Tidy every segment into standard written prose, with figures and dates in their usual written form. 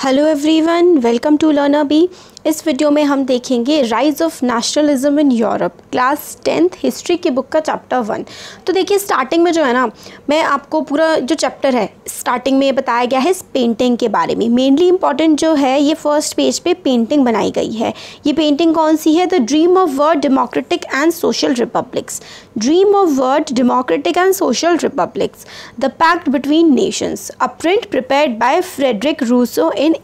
Hello everyone, welcome to learner B. इस video में हम देखेंगे rise of nationalism in Europe, class 10th history की बुक का चैप्टर 1। तो देखिए स्टार्टिंग में जो है ना, मैं आपको पूरा जो चैप्टर है स्टार्टिंग में ये बताया गया है इस पेंटिंग के बारे में। मेनली इंपॉर्टेंट जो है ये फर्स्ट पेज पे पेंटिंग बनाई गई है। ये पेंटिंग कौन सी है? The dream of world democratic and social republics, dream of world democratic and social republics, the pact between nations, a print prepared by Frederic रूसो इन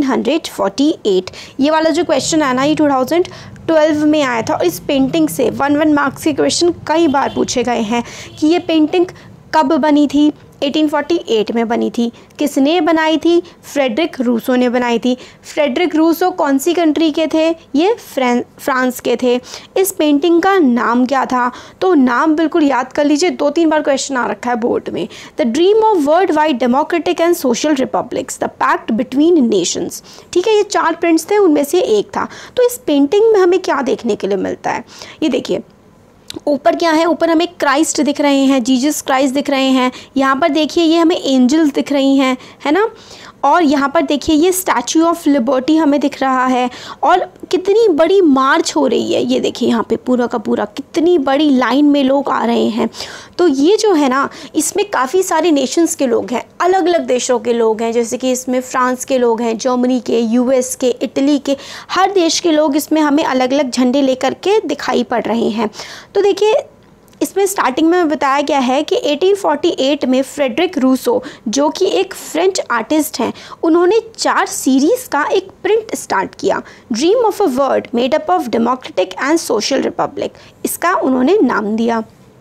1848। ये वाला जो क्वेश्चन है ना, ये 2012 में आया था। और इस पेंटिंग से 1 मार्क्स के क्वेश्चन कई बार पूछे गए हैं कि ये पेंटिंग कब बनी थी। 1848 में बनी थी। किसने बनाई थी? फ्रेडरिक रूसो ने बनाई थी। फ्रेडरिक रूसो कौन सी कंट्री के थे? ये फ्रांस के थे। इस पेंटिंग का नाम क्या था? तो नाम बिल्कुल याद कर लीजिए, 2-3 बार क्वेश्चन आ रखा है बोर्ड में। The dream of world wide democratic and social republics, the pact between nations. ठीक है, ये 4 प्रिंट्स थे, उनमें से एक था। तो इस पेंटिंग में हमें क्या देखने के लिए मिलता है? ये देखिए ऊपर क्या है, ऊपर हमें क्राइस्ट दिख रहे हैं, जीसस क्राइस्ट दिख रहे हैं। यहाँ पर देखिए ये हमें एंजल्स दिख रही हैं, है ना। और यहाँ पर देखिए ये स्टैचू ऑफ लिबर्टी हमें दिख रहा है। और कितनी बड़ी मार्च हो रही है, ये देखिए यहाँ पे पूरा का पूरा कितनी बड़ी लाइन में लोग आ रहे हैं। तो ये जो है ना, इसमें काफ़ी सारे नेशंस के लोग हैं, अलग अलग देशों के लोग हैं। जैसे कि इसमें फ्रांस के लोग हैं, जर्मनी के, यूएस के, इटली के, हर देश के लोग इसमें हमें अलग अलग झंडे लेकर के दिखाई पड़ रहे हैं। तो देखिए इसमें स्टार्टिंग में बताया गया है कि 1848 में फ्रेडरिक रूसो, जो कि एक फ्रेंच आर्टिस्ट हैं, उन्होंने 4 सीरीज़ का एक प्रिंट स्टार्ट किया। Dream of a world made up of democratic and social republic, इसका उन्होंने नाम दिया।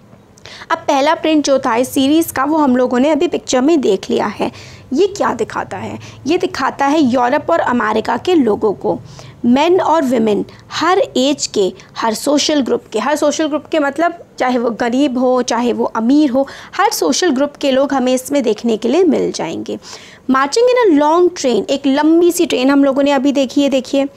अब पहला प्रिंट जो था इस सीरीज़ का, वो हम लोगों ने अभी पिक्चर में देख लिया है। ये क्या दिखाता है? ये दिखाता है यूरोप और अमेरिका के लोगों को, मेन और विमेन, हर एज के, हर सोशल ग्रुप के। हर सोशल ग्रुप के मतलब चाहे वो गरीब हो, चाहे वो अमीर हो, हर सोशल ग्रुप के लोग हमें इसमें देखने के लिए मिल जाएंगे। Marching in a long train, एक लंबी सी ट्रेन हम लोगों ने अभी देखी है। देखिए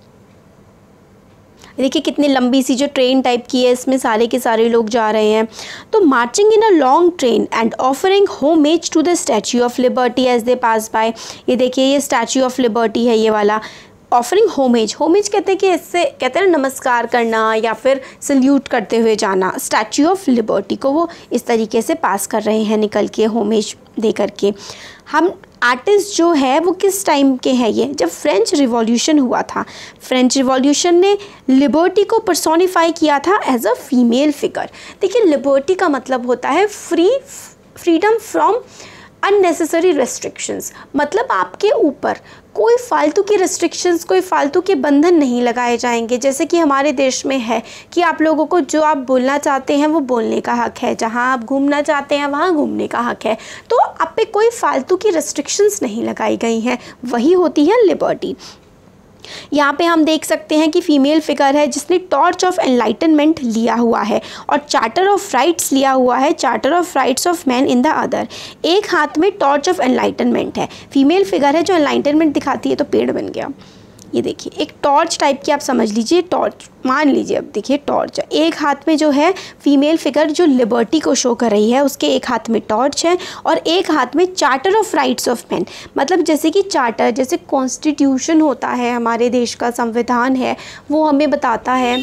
कितनी लंबी सी जो ट्रेन टाइप की है, इसमें सारे के सारे लोग जा रहे हैं। तो marching in a long train and offering homage to the Statue of Liberty as they pass by. ये देखिए ये स्टैच्यू ऑफ लिबर्टी है, ये वाला। ऑफरिंग होमेज, होमेज कहते हैं कि इससे कहते हैं नमस्कार करना या फिर सल्यूट करते हुए जाना। स्टैच्यू ऑफ लिबर्टी को वो इस तरीके से पास कर रहे हैं निकल के, होमेज दे करके। हम आर्टिस्ट जो है वो किस टाइम के हैं? ये जब फ्रेंच रिवॉल्यूशन हुआ था। फ्रेंच रिवॉल्यूशन ने लिबर्टी को पर्सोनिफाई किया था एज अ फीमेल फिगर। देखिए लिबर्टी का मतलब होता है फ्रीडम फ्रॉम अननेसेसरी रेस्ट्रिक्शंस, मतलब आपके ऊपर कोई फालतू की रेस्ट्रिक्शंस, कोई फालतू के बंधन नहीं लगाए जाएंगे। जैसे कि हमारे देश में है कि आप लोगों को जो आप बोलना चाहते हैं वो बोलने का हक है, जहां आप घूमना चाहते हैं वहां घूमने का हक है। तो आप पे कोई फालतू की रेस्ट्रिक्शंस नहीं लगाई गई हैं, वही होती है लिबर्टी। यहाँ पे हम देख सकते हैं कि फीमेल फिगर है जिसने टॉर्च ऑफ एनलाइटनमेंट लिया हुआ है और चार्टर ऑफ राइट्स लिया हुआ है, charter of rights of man in the other. एक हाथ में टॉर्च ऑफ एनलाइटनमेंट है, फीमेल फिगर है जो एनलाइटनमेंट दिखाती है। तो पेड़ बन गया, ये देखिए एक टॉर्च टाइप की आप समझ लीजिए, टॉर्च मान लीजिए। अब देखिए टॉर्च एक हाथ में जो है फीमेल फिगर जो लिबर्टी को शो कर रही है, उसके एक हाथ में टॉर्च है और एक हाथ में charter of rights of man. मतलब जैसे कि चार्टर, जैसे कॉन्स्टिट्यूशन होता है, हमारे देश का संविधान है, वो हमें बताता है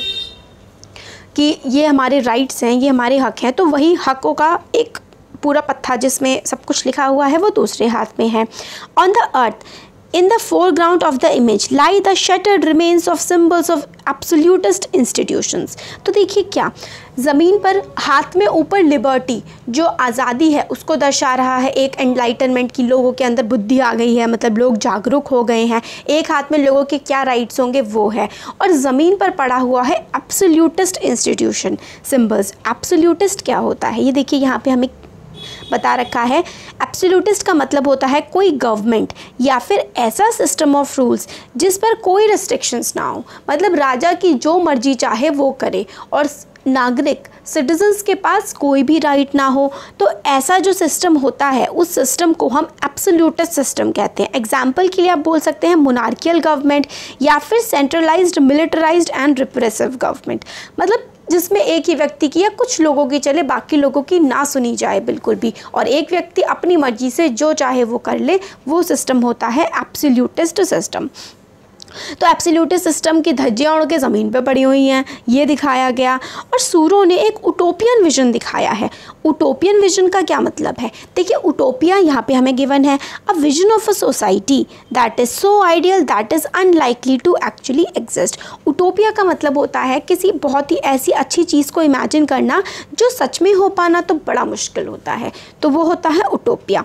कि ये हमारे राइट्स हैं, ये हमारे हक हैं। तो वही हकों का एक पूरा पत्था जिसमें सब कुछ लिखा हुआ है वो दूसरे हाथ में है। On the earth in the foreground of the image lie the shattered remains of symbols of absolutist institutions। तो देखिए क्या ज़मीन पर हाथ में ऊपर लिबर्टी जो आज़ादी है उसको दर्शा रहा है, एक एनलाइटनमेंट की, लोगों के अंदर बुद्धि आ गई है, मतलब लोग जागरूक हो गए हैं। एक हाथ में लोगों के क्या राइट्स होंगे वो है, और ज़मीन पर पड़ा हुआ है एब्सोल्यूटिस्ट इंस्टीट्यूशन सिम्बल्स। एब्सोल्यूटिस्ट क्या होता है? ये देखिए यहाँ पे हमें बता रखा है। एब्सोल्यूटिस्ट का मतलब होता है कोई गवर्नमेंट या फिर ऐसा सिस्टम ऑफ रूल्स जिस पर कोई रेस्ट्रिक्शंस ना हो, मतलब राजा की जो मर्जी चाहे वो करे और नागरिक सिटीजन्स के पास कोई भी राइट ना हो। तो ऐसा जो सिस्टम होता है उस सिस्टम को हम एब्सोल्यूटिस्ट सिस्टम कहते हैं। एग्जाम्पल के लिए आप बोल सकते हैं मोनार्कियल गवर्नमेंट या फिर centralised, militarised and repressive government. मतलब जिसमें एक ही व्यक्ति की या कुछ लोगों की चले, बाकी लोगों की ना सुनी जाए बिल्कुल भी, और एक व्यक्ति अपनी मर्जी से जो चाहे वो कर ले, वो सिस्टम होता है एब्सोल्यूटिस्ट सिस्टम। तो एब्सोल्यूटिस्ट सिस्टम की धज्जियां उड़ के ज़मीन पे पड़ी हुई हैं, ये दिखाया गया। और सूरो ने एक उटोपियन विजन दिखाया है। उटोपियन विजन का क्या मतलब है? देखिए, उटोपिया यहाँ पे हमें गिवन है, a vision of a society that is so ideal that is unlikely to actually exist. Utopia का मतलब होता है किसी बहुत ही ऐसी अच्छी चीज़ को इमेजिन करना जो सच में हो पाना तो बड़ा मुश्किल होता है, तो वो होता है उटोपिया।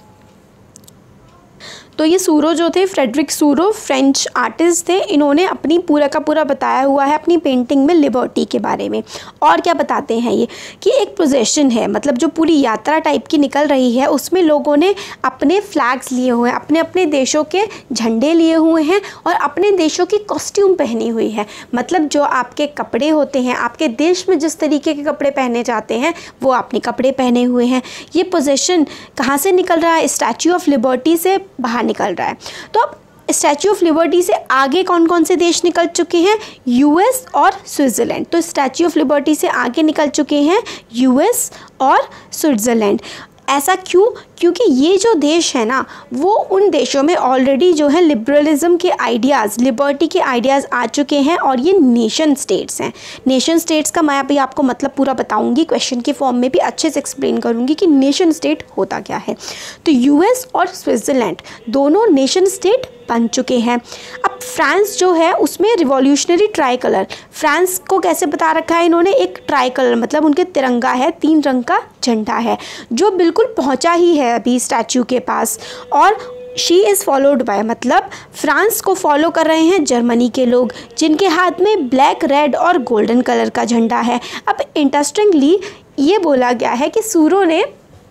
तो ये सूरो जो थे, फ्रेडरिक सूरो फ्रेंच आर्टिस्ट थे, इन्होंने अपनी पूरा का पूरा बताया हुआ है अपनी पेंटिंग में लिबर्टी के बारे में। और क्या बताते हैं ये कि एक प्रोसेशन है, मतलब जो पूरी यात्रा टाइप की निकल रही है, उसमें लोगों ने अपने फ्लैग्स लिए हुए हैं, अपने अपने देशों के झंडे लिए हुए हैं और अपने देशों की कॉस्ट्यूम पहनी हुई है। मतलब जो आपके कपड़े होते हैं, आपके देश में जिस तरीके के कपड़े पहने जाते हैं वो आपने कपड़े पहने हुए हैं। ये प्रोसेशन कहाँ से निकल रहा है? स्टैच्यू ऑफ लिबर्टी से बाहर निकल रहा है। तो अब स्टैच्यू ऑफ लिबर्टी से आगे कौन कौन से देश निकल चुके हैं? यूएस और स्विट्ज़रलैंड। तो स्टैच्यू ऑफ लिबर्टी से आगे निकल चुके हैं यूएस और स्विट्ज़रलैंड। ऐसा क्यों? क्योंकि ये जो देश है ना, वो उन देशों में ऑलरेडी जो है लिबरलिज्म के आइडियाज़, लिबर्टी के आइडियाज़ आ चुके हैं और ये नेशन स्टेट्स हैं। नेशन स्टेट्स का मैं अभी आपको मतलब पूरा बताऊंगी, क्वेश्चन के फॉर्म में भी अच्छे से एक्सप्लेन करूंगी कि नेशन स्टेट होता क्या है। तो यूएस और स्विट्ज़रलैंड दोनों नेशन स्टेट बन चुके हैं। अब फ्रांस जो है उसमें रिवॉल्यूशनरी ट्राई कलर, फ्रांस को कैसे बता रखा है इन्होंने? एक ट्राई कलर मतलब उनके तिरंगा है, 3 रंग का झंडा है जो बिल्कुल पहुंचा ही है अभी स्टैच्यू के पास। और शी इज़ फॉलोड बाय, मतलब फ्रांस को फॉलो कर रहे हैं जर्मनी के लोग, जिनके हाथ में ब्लैक, रेड और गोल्डन कलर का झंडा है। अब इंटरेस्टिंगली ये बोला गया है कि सूरो ने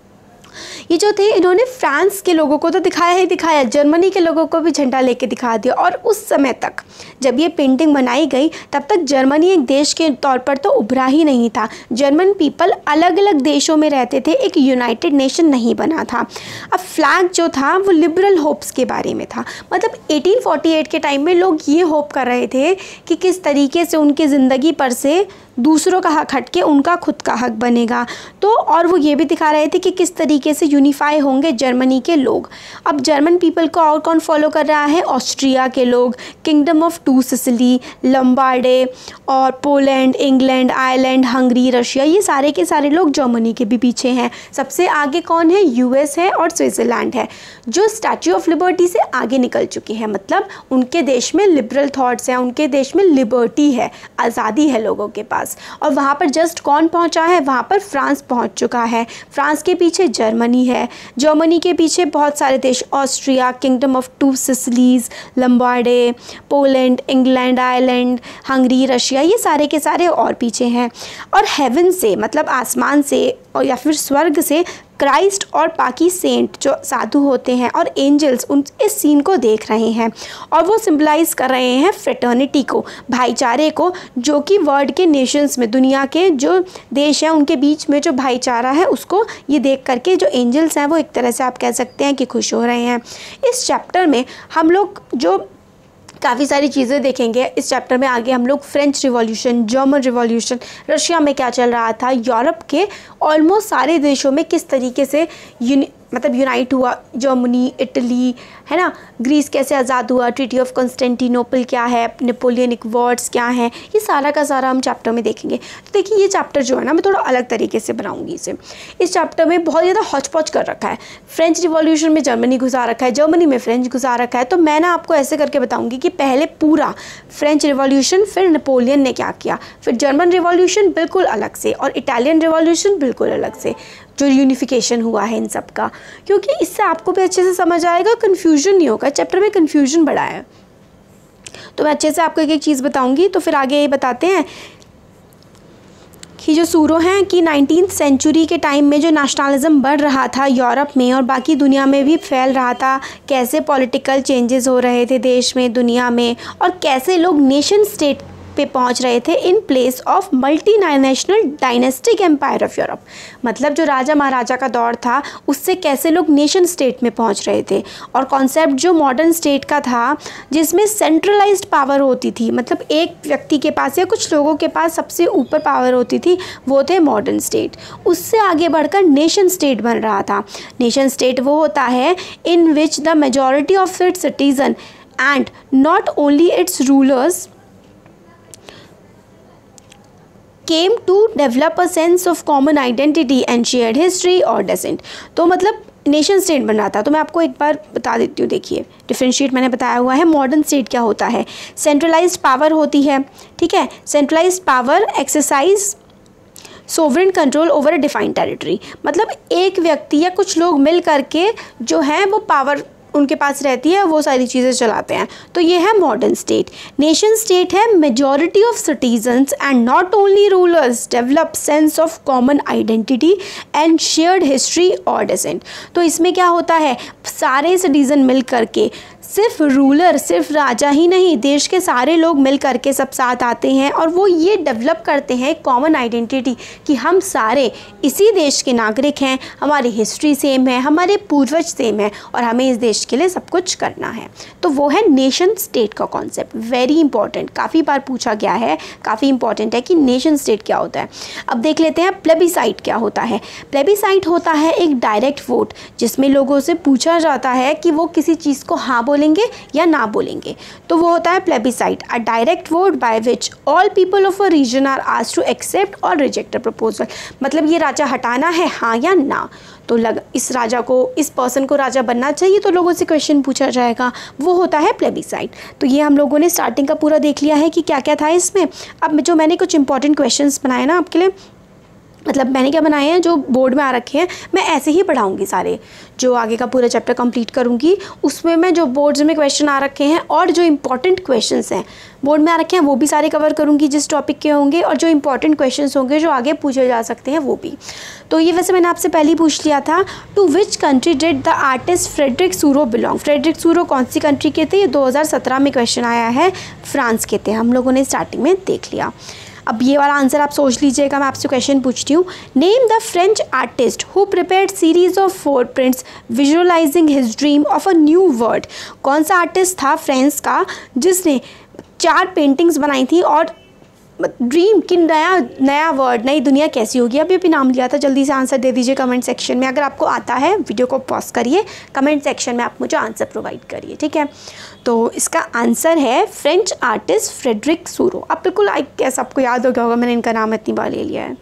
ये जो थे इन्होंने फ्रांस के लोगों को तो दिखाया ही दिखाया, जर्मनी के लोगों को भी झंडा लेके दिखा दिया। और उस समय तक जब ये पेंटिंग बनाई गई तब तक जर्मनी एक देश के तौर पर तो उभरा ही नहीं था। जर्मन पीपल अलग अलग देशों में रहते थे, एक यूनाइटेड नेशन नहीं बना था। अब फ्लैग जो था वो लिबरल होप्स के बारे में था, मतलब 1848 के टाइम में लोग ये होप कर रहे थे कि किस तरीके से उनकी ज़िंदगी पर से दूसरों का हक हट के उनका खुद का हक बनेगा। तो और वो ये भी दिखा रहे थे कि किस तरीके से यूनिफाई होंगे जर्मनी के लोग। अब जर्मन पीपल को और कौन फॉलो कर रहा है? ऑस्ट्रिया के लोग, किंगडम ऑफ 2 सिसिली, लंबार्डे और Poland, England, Ireland, Hungary, Russia, ये सारे के सारे लोग जर्मनी के भी पीछे हैं। सबसे आगे कौन है? यूएस है और स्विट्ज़रलैंड है, जो स्टैच्यू ऑफ लिबर्टी से आगे निकल चुके हैं। मतलब उनके देश में लिबरल थॉट्स हैं, उनके देश में लिबर्टी है, आज़ादी है लोगों के पास। और वहाँ पर जस्ट कौन पहुँचा है? वहाँ पर फ्रांस पहुँच चुका है। फ्रांस के पीछे जर्मनी है, जर्मनी के पीछे बहुत सारे देश, Austria, kingdom of 2 Sicilies, Lombardy, Poland, England, Ireland, Hungary, Russia, ये सारे के सारे और पीछे हैं। और हेवन से मतलब आसमान से और या फिर स्वर्ग से क्राइस्ट और बाकी सेंट जो साधु होते हैं और एंजल्स उन इस सीन को देख रहे हैं और वो सिंबलाइज कर रहे हैं फ्रेटर्निटी को, भाईचारे को, जो कि वर्ल्ड के नेशंस में, दुनिया के जो देश हैं उनके बीच में जो भाईचारा है उसको ये देख करके जो एंजल्स हैं वो एक तरह से आप कह सकते हैं कि खुश हो रहे हैं। इस चैप्टर में हम लोग जो काफ़ी सारी चीज़ें देखेंगे। इस चैप्टर में आगे हम लोग French revolution, German revolution, Russia में क्या चल रहा था, यूरोप के ऑलमोस्ट सारे देशों में किस तरीके से यूनाइट हुआ, जर्मनी, इटली, है ना, ग्रीस कैसे आज़ाद हुआ, ट्रीटी ऑफ कॉन्स्टेंटिनोपल क्या है, नेपोलियनिक वॉर्स क्या हैं, ये सारा का सारा हम चैप्टर में देखेंगे। तो देखिए ये चैप्टर जो है ना मैं थोड़ा अलग तरीके से बनाऊंगी इसे। इस चैप्टर में बहुत ज़्यादा हौच-पौच कर रखा है, फ्रेंच रिवॉल्यूशन में जर्मनी घुसा रखा है, जर्मनी में फ्रेंच घुसा रखा है। तो मैं ना आपको ऐसे करके बताऊँगी कि पहले पूरा फ्रेंच रिवॉल्यूशन, फिर नेपोलियन ने क्या किया, फिर जर्मन रिवॉल्यूशन बिल्कुल अलग से और इटालियन रिवॉल्यूशन बिल्कुल अलग से, जो यूनिफिकेशन हुआ है इन सब का, क्योंकि इससे आपको भी अच्छे से समझ आएगा, कन्फ्यूजन नहीं होगा। चैप्टर में कन्फ्यूजन बड़ा है तो मैं अच्छे से आपको एक एक चीज़ बताऊंगी। तो फिर आगे ये बताते हैं कि जो सूरो हैं कि 19th सेंचुरी के टाइम में जो नेशनलिज्म बढ़ रहा था यूरोप में और बाकी दुनिया में भी फैल रहा था, कैसे पॉलिटिकल चेंजेस हो रहे थे देश में, दुनिया में, और कैसे लोग नेशन स्टेट पे पहुंच रहे थे in place of multinational dynastic empire of Europe. मतलब जो राजा महाराजा का दौर था उससे कैसे लोग नेशन स्टेट में पहुंच रहे थे। और कॉन्सेप्ट जो मॉडर्न स्टेट का था जिसमें सेंट्रलाइज्ड पावर होती थी, मतलब एक व्यक्ति के पास या कुछ लोगों के पास सबसे ऊपर पावर होती थी, वो थे मॉडर्न स्टेट। उससे आगे बढ़कर नेशन स्टेट बन रहा था। नेशन स्टेट वो होता है in which the majority of its citizen and not only its rulers came to develop a sense of common identity and shared history or descent। तो मतलब नेशन स्टेट बन रहा था। तो मैं आपको एक बार बता देती हूँ, देखिए डिफरेंशिएट मैंने बताया हुआ है। मॉडर्न स्टेट क्या होता है, सेंट्रलाइज्ड पावर होती है, ठीक है। Centralised power exercise sovereign control over a defined territory, मतलब एक व्यक्ति या कुछ लोग मिल करके जो है वो पावर उनके पास रहती है, वो सारी चीज़ें चलाते हैं। तो ये है मॉडर्न स्टेट। नेशन स्टेट है majority of citizens and not only rulers develop sense of common identity and shared history और डिसेंट। तो इसमें क्या होता है, सारे सिटीजन मिल करके, सिर्फ रूलर, सिर्फ राजा ही नहीं, देश के सारे लोग मिल करके सब साथ आते हैं और वो ये डेवलप करते हैं कॉमन आइडेंटिटी कि हम सारे इसी देश के नागरिक हैं, हमारी हिस्ट्री सेम है, हमारे पूर्वज सेम है और हमें इस देश के लिए सब कुछ करना है। तो वो है नेशन स्टेट का कॉन्सेप्ट। वेरी इंपॉर्टेंट, काफ़ी बार पूछा गया है, काफ़ी इंपॉर्टेंट है कि नेशन स्टेट क्या होता है। अब देख लेते हैं प्लेबिसाइट क्या होता है। प्लेबिसाइट होता है एक डायरेक्ट वोट जिसमें लोगों से पूछा जाता है कि वो किसी चीज़ को हाँ बोलेंगे या ना बोलेंगे। तो वो होता है plebiscite, a direct vote by which all people of a region are asked to accept और रिजेक्ट अ प्रपोजल। मतलब ये राजा हटाना है, हाँ या ना। तो इस राजा को, इस पर्सन को राजा बनना चाहिए, तो लोगों से क्वेश्चन पूछा जाएगा, वो होता है प्लेबिसाइट। तो ये हम लोगों ने स्टार्टिंग का पूरा देख लिया है कि क्या क्या था इसमें। अब जो मैंने कुछ इंपॉर्टेंट क्वेश्चंस बनाए ना आपके लिए, मतलब मैंने क्या बनाए हैं जो बोर्ड में आ रखे हैं, मैं ऐसे ही पढ़ाऊंगी सारे। जो आगे का पूरा चैप्टर कंप्लीट करूंगी उसमें मैं जो बोर्ड्स में क्वेश्चन आ रखे हैं और जो इंपॉर्टेंट क्वेश्चंस हैं बोर्ड में आ रखे हैं वो भी सारे कवर करूंगी जिस टॉपिक के होंगे, और जो इंपॉर्टेंट क्वेश्चंस होंगे जो आगे पूछे जा सकते हैं वो भी। तो ये वैसे मैंने आपसे पहले ही पूछ लिया था, to which country did the artist Frederic Sorrieu belong. Frederic Sorrieu कौन सी कंट्री के थे, ये 2017 में क्वेश्चन आया है, फ्रांस के थे। हम लोगों ने स्टार्टिंग में देख लिया। अब ये वाला आंसर आप सोच लीजिएगा, मैं आपसे क्वेश्चन पूछती हूँ। Name the French artist who prepared series of 4 prints visualising his dream of a new world. कौन सा आर्टिस्ट था फ्रांस का जिसने 4 पेंटिंग्स बनाई थी और ड्रीम की नया वर्ड, नई दुनिया कैसी होगी। अभी अभी नाम लिया था, जल्दी से आंसर दे दीजिए कमेंट सेक्शन में। अगर आपको आता है वीडियो को पॉज करिए, कमेंट सेक्शन में आप मुझे आंसर प्रोवाइड करिए, ठीक है। तो इसका आंसर है फ्रेंच आर्टिस्ट फ्रेडरिक सूरो। अब बिल्कुल कैसा आपको याद हो गया होगा, मैंने इनका नाम इतनी बार ले लिया है।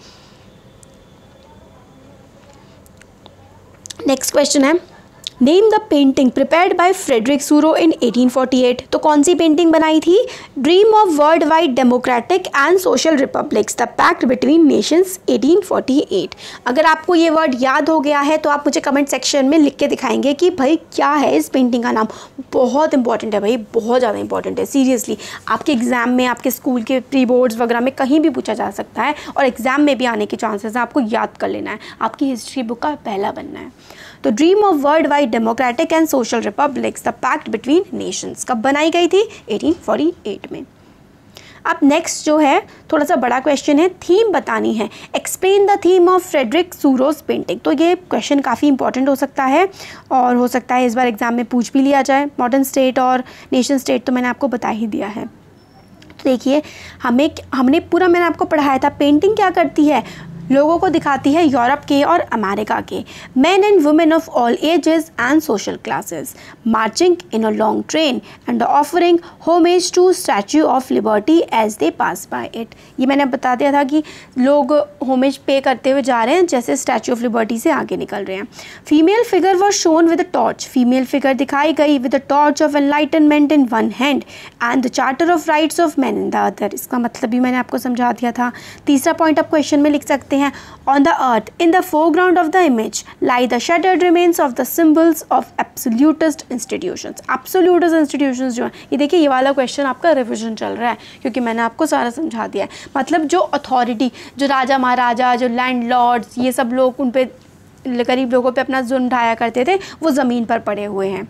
नेक्स्ट क्वेश्चन है, name the painting prepared by Frederic Sorrieu in 1848। तो कौन सी पेंटिंग बनाई थी, dream of world wide democratic and social republics the pact between nations 1848। अगर आपको ये वर्ड याद हो गया है तो आप मुझे कमेंट सेक्शन में लिख के दिखाएंगे कि भाई क्या है इस पेंटिंग का नाम। बहुत इंपॉर्टेंट है भाई, बहुत ज़्यादा इंपॉर्टेंट है, सीरियसली। आपके एग्जाम में, आपके स्कूल के प्री बोर्ड्स वगैरह में कहीं भी पूछा जा सकता है और एग्जाम में भी आने के चांसेस हैं। आपको याद कर लेना है, आपकी हिस्ट्री बुक का पहला बनना है। तो dream of world wide democratic and social republics the pact between nations कब बनाई गई थी, 1848 में। अब नेक्स्ट जो है थोड़ा सा बड़ा क्वेश्चन है, थीम बतानी है। Explain the theme of Frederic Sorrieu's painting. तो ये क्वेश्चन काफ़ी इंपॉर्टेंट हो सकता है और हो सकता है इस बार एग्जाम में पूछ भी लिया जाए। मॉडर्न स्टेट और नेशन स्टेट तो मैंने आपको बता ही दिया है। तो देखिए हमने पूरा मैंने आपको पढ़ाया था। पेंटिंग क्या करती है, लोगों को दिखाती है यूरोप के और अमेरिका के man and women of all ages and social classes marching in a long train and offering homage to Statue of Liberty as they pass by it. ये मैंने बता दिया था कि लोग होमेज पे करते हुए जा रहे हैं जैसे स्टैच्यू ऑफ लिबर्टी से आगे निकल रहे हैं। Female figure was shown with a torch. Female figure दिखाई गई with a torch of enlightenment in one hand and the charter of rights of man in the other. इसका मतलब भी मैंने आपको समझा दिया था। तीसरा पॉइंट आप क्वेश्चन में लिख सकते हैं, on the earth in the foreground of the image lie the shattered remains of the symbols of absolutist institutions। absolutist institutions जो है, ये देखिए ये वाला क्वेश्चन आपका रिविजन चल रहा है क्योंकि मैंने आपको सारा समझा दिया है। मतलब जो अथॉरिटी, जो राजा महाराजा, जो लैंडलॉर्ड्स, ये सब लोग उन पे गरीब लोगों पे अपना जुल्म ढाया करते थे, वो ज़मीन पर पड़े हुए हैं।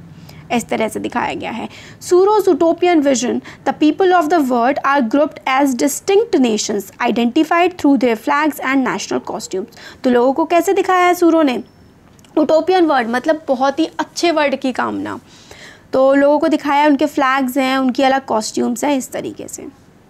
इस तरह से दिखाया गया है। Sorrieu's utopian vision, the people of the world are grouped as distinct nations identified through their flags and national costumes. तो लोगों को कैसे दिखाया है सूरों ने? यूटोपियन वर्ल्ड मतलब बहुत ही अच्छे वर्ल्ड की कामना, तो लोगों को दिखाया उनके फ्लैग्स हैं, उनकी अलग कॉस्ट्यूम्स हैं, इस तरीके से।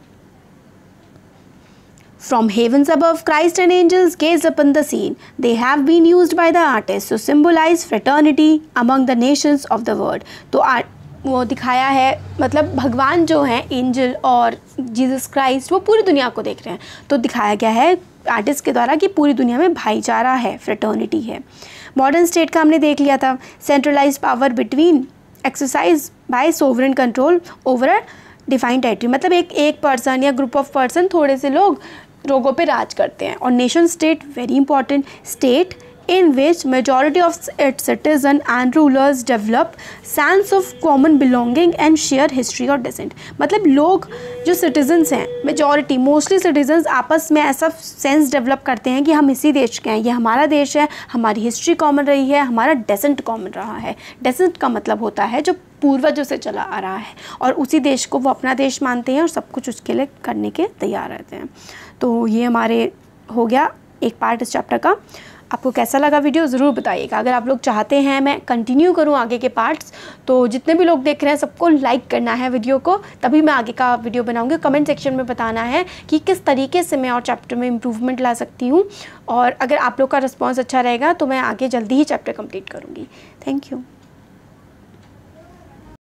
From heavens above, Christ and angels gaze upon the scene. They have been used by the artists to symbolize fraternity among the nations of the world. तो वो दिखाया है, मतलब भगवान जो हैं एंजल और जीसस क्राइस्ट वो पूरी दुनिया को देख रहे हैं, तो दिखाया गया है आर्टिस्ट के द्वारा कि पूरी दुनिया में भाईचारा है, फ्रेटर्निटी है। मॉडर्न स्टेट का हमने देख लिया था, centralise power between exercise by sovereign control over a defined territory, मतलब एक पर्सन या ग्रुप ऑफ पर्सन, थोड़े से लोगों पे राज करते हैं। और nation state very important, state in which majority of its citizens and rulers develop sense of common belonging and share history or descent। मतलब लोग जो citizens हैं, majority mostly citizens आपस में ऐसा सेंस डेवलप करते हैं कि हम इसी देश के हैं, ये हमारा देश है, हमारी हिस्ट्री कॉमन रही है, हमारा डेसेंट कॉमन रहा है। डेसेंट का मतलब होता है जो पूर्वजों से चला आ रहा है, और उसी देश को वो अपना देश मानते हैं और सब कुछ उसके लिए करने के तैयार रहते हैं। तो ये हमारे हो गया एक पार्ट इस चैप्टर का। आपको कैसा लगा वीडियो ज़रूर बताइएगा। अगर आप लोग चाहते हैं मैं कंटिन्यू करूं आगे के पार्ट्स, तो जितने भी लोग देख रहे हैं सबको लाइक करना है वीडियो को, तभी मैं आगे का वीडियो बनाऊंगी। कमेंट सेक्शन में बताना है कि किस तरीके से मैं और चैप्टर में इम्प्रूवमेंट ला सकती हूं, और अगर आप लोग का रिस्पॉन्स अच्छा रहेगा तो मैं आगे जल्दी ही चैप्टर कंप्लीट करूँगी। Thank you.